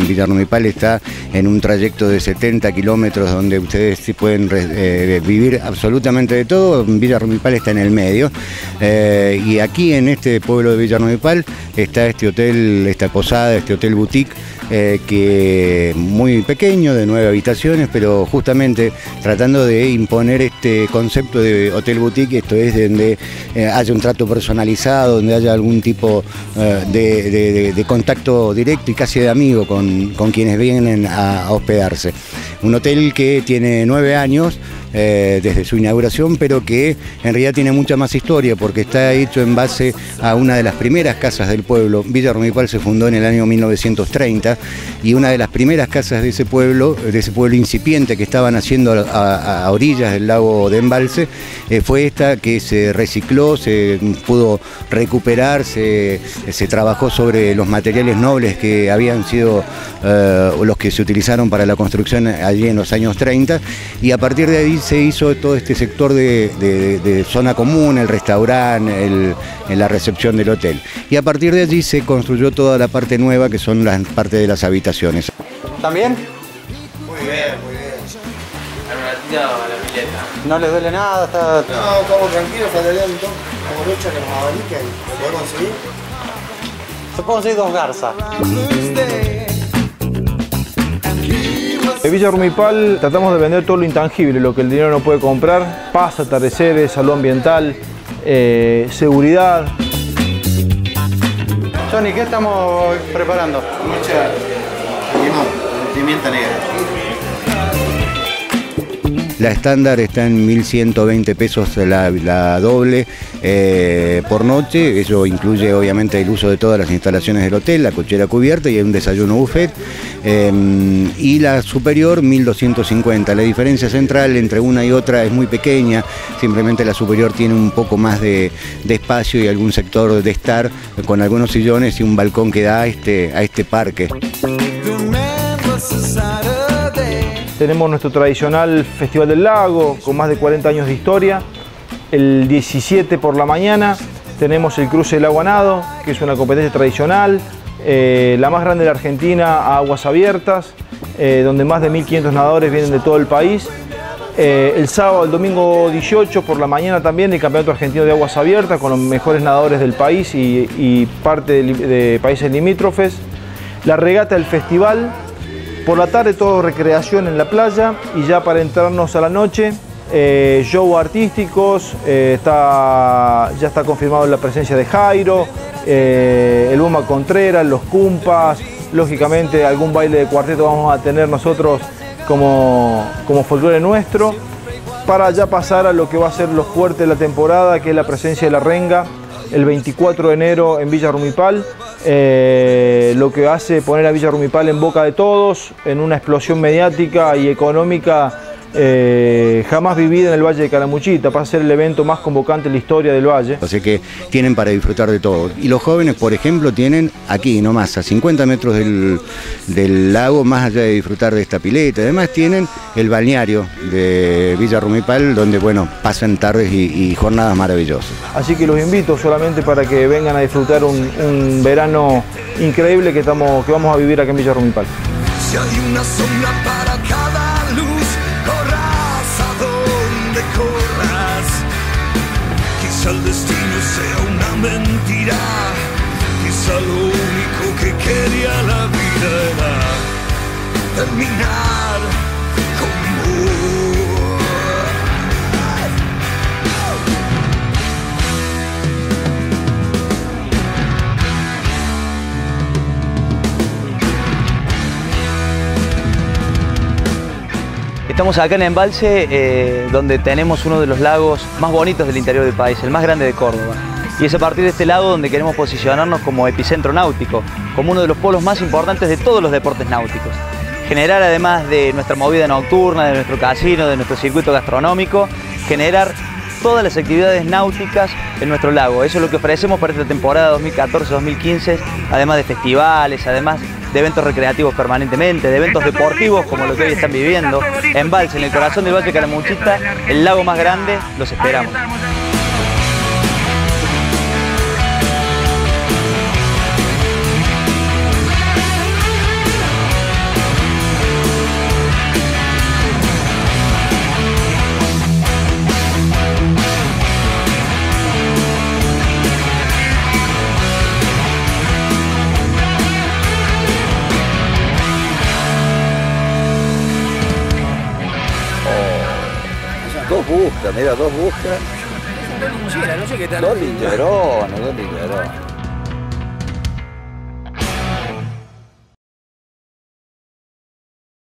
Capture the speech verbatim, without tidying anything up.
Villa Rumipal está en un trayecto de setenta kilómetros donde ustedes sí pueden eh, vivir absolutamente de todo. Villa Rumipal está en el medio. Eh, y aquí en este pueblo de Villa Rumipal está este hotel, esta posada, este hotel boutique, eh, que muy pequeño, de nueve habitaciones, pero justamente tratando de imponer este concepto de hotel boutique, esto es donde eh, haya un trato personalizado, donde haya algún tipo eh, de, de, de, de contacto directo y casi de amigo con, con quienes vienen a, a hospedarse. Un hotel que tiene nueve años eh, desde su inauguración, pero que en realidad tiene mucha más historia porque está hecho en base a una de las primeras casas del pueblo. Villa Rumipal se fundó en el año mil novecientos treinta y una de las primeras casas de ese pueblo, de ese pueblo incipiente que estaban haciendo a, a, a orillas del lago de Embalse, eh, fue esta que se recicló, se pudo recuperar, se, se trabajó sobre los materiales nobles que habían sido eh, los que se utilizaron para la construcción allí en los años treinta, y a partir de ahí se hizo todo este sector de, de, de zona común, el restaurante, el, en la recepción del hotel. Y a partir de allí se construyó toda la parte nueva, que son las partes de las habitaciones. ¿También? Muy bien, muy bien. ¿A la pileta? ¿No les duele nada? Está... No, estamos tranquilos, faltaría un toque, como lucha que nos abanique y lo podemos conseguir. Se puede conseguir dos garzas. En Villa Rumipal tratamos de vender todo lo intangible, lo que el dinero no puede comprar: paz, atardeceres, salud ambiental, eh, seguridad. Johnny, ¿qué estamos preparando? Mucha limón, pimienta negra. La estándar está en mil ciento veinte pesos la, la doble eh, por noche. Eso incluye obviamente el uso de todas las instalaciones del hotel, la cochera cubierta y hay un desayuno buffet. Eh, y la superior mil doscientos cincuenta. La diferencia central entre una y otra es muy pequeña, simplemente la superior tiene un poco más de, de espacio y algún sector de estar con algunos sillones y un balcón que da a este, a este parque. Tenemos nuestro tradicional Festival del Lago, con más de cuarenta años de historia. El diecisiete por la mañana tenemos el cruce del lago a nado, que es una competencia tradicional, eh, la más grande de la Argentina a aguas abiertas, eh, donde más de mil quinientos nadadores vienen de todo el país. Eh, el sábado, el domingo dieciocho por la mañana también el Campeonato Argentino de Aguas Abiertas, con los mejores nadadores del país y, y parte de, de países limítrofes. La regata del festival. Por la tarde todo recreación en la playa y ya para entrarnos a la noche, eh, show artísticos, eh, está, ya está confirmado la presencia de Jairo, eh, el Buma Contreras, los Cumpas, lógicamente algún baile de cuarteto vamos a tener nosotros como, como folclore nuestro, para ya pasar a lo que va a ser lo fuerte de la temporada, que es la presencia de la renga, el veinticuatro de enero en Villa Rumipal, eh, lo que hace poner a Villa Rumipal en boca de todos, en una explosión mediática y económica eh, jamás vivida en el Valle de Calamuchita. Para ser el evento más convocante en la historia del Valle. Así que tienen para disfrutar de todo. Y los jóvenes, por ejemplo, tienen aquí nomás, a cincuenta metros del, del lago, más allá de disfrutar de esta pileta. Además tienen el balneario de Villa Rumipal, donde bueno, pasan tardes y, y jornadas maravillosas. Así que los invito solamente para que vengan a disfrutar un, un verano increíble que, estamos, que vamos a vivir acá en Villa Rumipal. Si hay una sombra para cada luz, corras a donde corras. Quizá el destino sea una mentira, quizá lo único que quería la vida era terminar con vos. Estamos acá en Embalse, eh, donde tenemos uno de los lagos más bonitos del interior del país, el más grande de Córdoba. Y es a partir de este lago donde queremos posicionarnos como epicentro náutico, como uno de los polos más importantes de todos los deportes náuticos. Generar, además de nuestra movida nocturna, de nuestro casino, de nuestro circuito gastronómico, generar todas las actividades náuticas en nuestro lago. Eso es lo que ofrecemos para esta temporada dos mil catorce dos mil quince, además de festivales, además de eventos recreativos permanentemente, de eventos deportivos como lo que hoy están viviendo. Embalse, en el corazón del Valle de Calamuchita, el lago más grande, los esperamos. buscas, mira, dos buscas. Dos lincheras, no sé qué tal. Dos lincherones, dos lincherones.